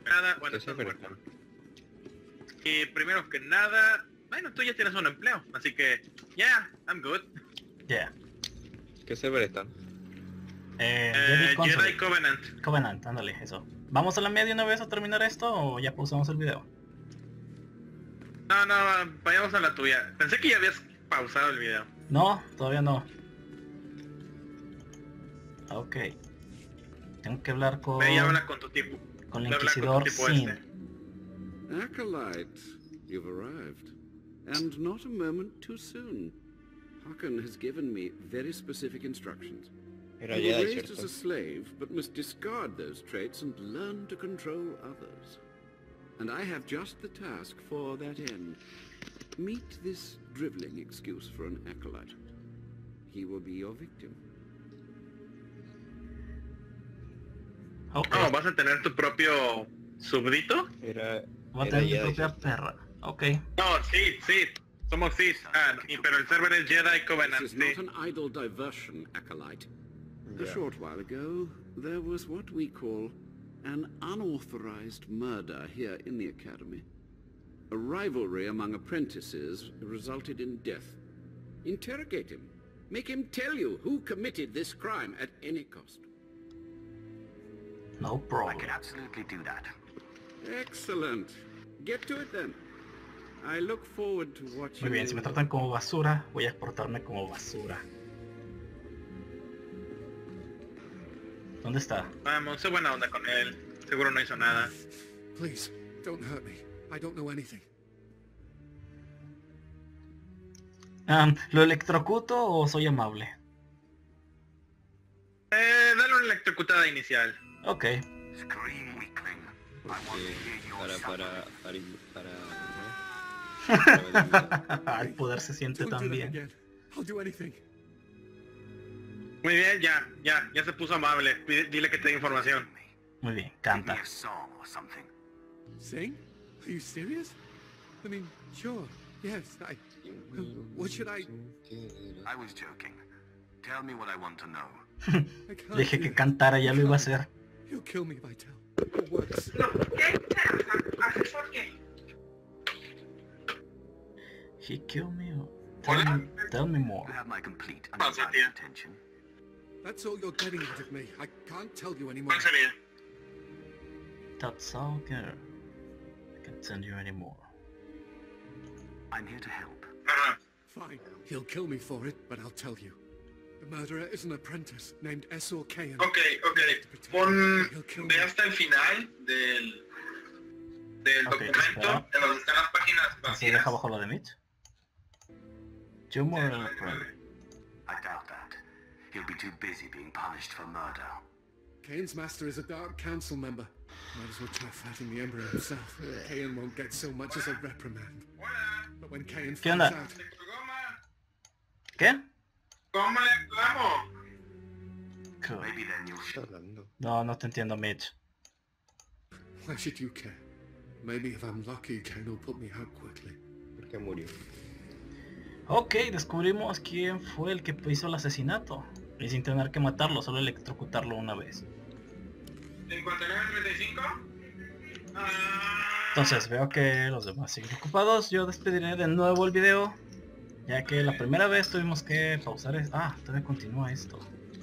Nada, bueno, estás muerto. Y primero que nada, bueno, tú ya tienes un empleo, así que, yeah, I'm good. Yeah. ¿Qué server están? Eh, Eh, Jedi Console. Jedi Covenant. Covenant, ándale, eso. ¿Vamos a la media una vez a terminar esto o ya pausamos el video? No, no, vayamos a la tuya. Pensé que ya habías pausado el video. No, todavía no. Ok. Tengo que hablar con... Ve y habla con tu tipo. Con el Ve a hablar Inquisidor con tu tipo Sin. este. Acolyte, you've arrived. And not a moment too soon. Hakan has given me very specific instructions. Era You were Jedi, raised as ¿cierto? a slave, but must discard those traits and learn to control others. And I have just the task for that end. Meet this driveling excuse for an acolyte. He will be your victim. Okay. Oh, ¿vas a tener tu propio súbdito? Era... Va a era tener mi Jedi, propia ¿cierto? perra. Ok. No, sí, sí. Somos Sith. Ah, y, pero el server es Jedi Covenant. This is Sí. not an idle diversion, acolyte. A Yeah. short while ago, there was what we call an unauthorized murder here in the Academy. A rivalry among apprentices resulted in death. Interrogate him. Make him tell you who committed this crime at any cost. No I problem. can absolutely do that. Excellent. Get to it then. I look forward to watching. Muy bien, si me tratan como basura, voy a exportarme como basura. ¿Dónde está? Vamos, sé buena onda con él. Seguro no hizo nada. Please, don't hurt me. I don't know anything. Um, ¿Lo electrocuto o soy amable? Eh, dale una electrocutada inicial. Ok. Scream, weakling. I want to Eh, hear your para, suffering. para, para, para, para... El poder se siente Don't tan do that bien. again. I'll do anything. Muy bien, ya, ya, ya se puso amable. Pide- dile que te dé información. Muy bien, Give me canta. a song or something. Sing? Are you serious? I mean, sure. Yes, I... What should I... I was joking. Tell me what I want to know. I can't Dije do que that. cantara, ya lo iba a hacer. He'll kill me if I tell. Or worse. He killed me. Tell me, tell me more. You have my complete ¿Cuál undivided sería? attention. That's all you're getting out of me. I can't tell you anymore. ¿Cuál sería? That's all good. I can't send you anymore. I'm here to help. Ajá. Fine. He'll kill me for it, but I'll tell you. The murderer is an apprentice named Essor Kayan. Ok, ok. Pon... Ve hasta el final del... Del Ok, documento, espera. en donde están las páginas Así vacías. deja abajo lo de Mitch. Humor friend. I doubt that. He'll be too busy being punished for murder. Kayan's master is a Dark Council member. Might as well try fighting the Emperor himself. Kayan won't get so much as a reprimand. But when Kayan ¿Qué finds onda? out... ¿Qué? ¿Cómo le clamo? Cool. Maybe then you'll Está hablando. No, no te entiendo, Mitch. Why should you care? Maybe if I'm lucky, Kayan will put me out quickly. ¿Por qué murió? Ok, descubrimos quién fue el que hizo el asesinato. Y sin tener que matarlo, solo electrocutarlo una vez. cincuenta y nueve treinta y cinco. Entonces veo que los demás siguen ocupados. Yo despediré de nuevo el video, ya que la primera vez tuvimos que pausar es... Ah, todavía continúa esto.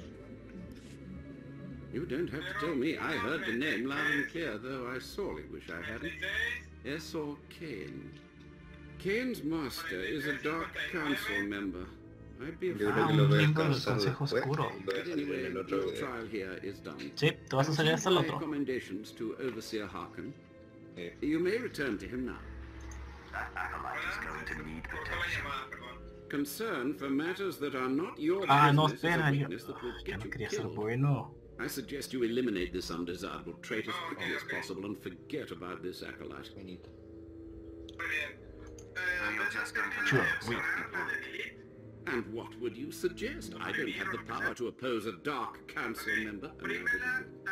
You don't have to tell me. I heard the name loud and clear, though I sorely wish I hadn't. Essor Kayan. Kayan's master is a Dark Council member. I'd be Yo Ah, creo que un lo voy a miembro del alcanzar Consejo después. Oscuro. Voy a But salir anyway, en el otro your video. trial here is done. Sí, te vas a salir hasta el My otro. recommendations to Overseer Harkin. Eh, You may return to him now. That acolyte is going to need protection. Concern for matters that are not your Ah, no, business is a espera, yo... weakness that will Ah, que get no you quería ser killed. bueno. I suggest you eliminate this undesirable trait as quickly as possible and forget about this acolyte. Benito. So you're just going to Sure, let we- yourself be bullied? And what would you suggest? I don't have the power to oppose a Dark Council member. and neither do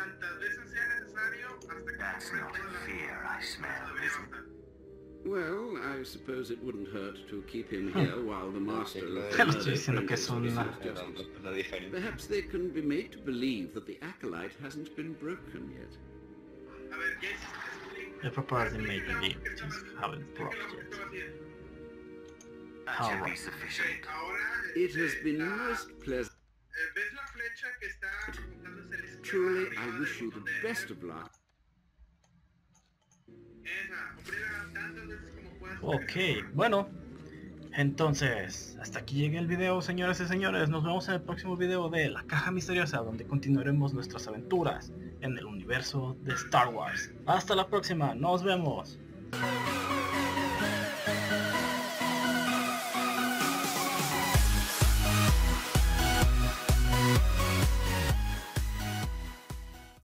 you. That's not fear I smell, is it? Well, I suppose it wouldn't hurt to keep him here while the master of the Le estoy murder diciendo que es apprentice una... faces justice. La diferencia. Perhaps they can be made to believe that the acolyte hasn't been broken yet. A ver, ¿qué hiciste? The prepared made the deal, just haven't dropped yet. That should be Alright. sufficient. It has been most pleasant. ¿Ves la flecha que está apuntándose a la izquierda? Truly, arriba I del wish you the botón de- best of luck. Esa, oprime tantas veces como puedas. Ok, bueno. Entonces, hasta aquí llega el video, señoras y señores. Nos vemos en el próximo video de La Caja Misteriosa, donde continuaremos nuestras aventuras en el universo de Star Wars. Hasta la próxima, nos vemos.